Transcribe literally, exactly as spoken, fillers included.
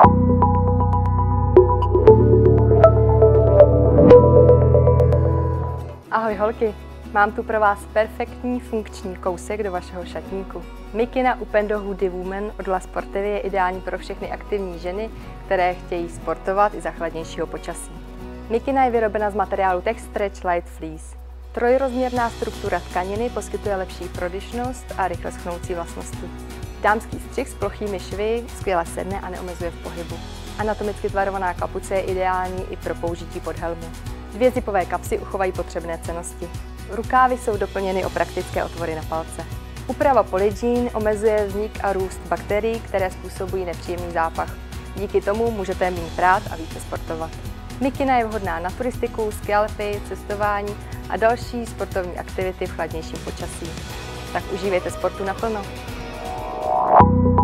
Ahoj holky, mám tu pro vás perfektní funkční kousek do vašeho šatníku. Mikina Upendo Hoodie Woman od La Sportivy je ideální pro všechny aktivní ženy, které chtějí sportovat i za chladnějšího počasí. Mikina je vyrobena z materiálu Tech Stretch Light Fleece. Trojrozměrná struktura tkaniny poskytuje lepší prodyšnost a rychle schnoucí vlastnosti. Dámský střih s plochými švy skvěle sedne a neomezuje v pohybu. Anatomicky tvarovaná kapuce je ideální i pro použití pod helmu. Dvě zipové kapsy uchovají potřebné cennosti. Rukávy jsou doplněny o praktické otvory na palce. Úprava polydžín omezuje vznik a růst bakterií, které způsobují nepříjemný zápach. Díky tomu můžete méně prát a více sportovat. Mikina je vhodná na turistiku, skialpy, cestování a další sportovní aktivity v chladnějším počasí. Tak užívejte sportu naplno.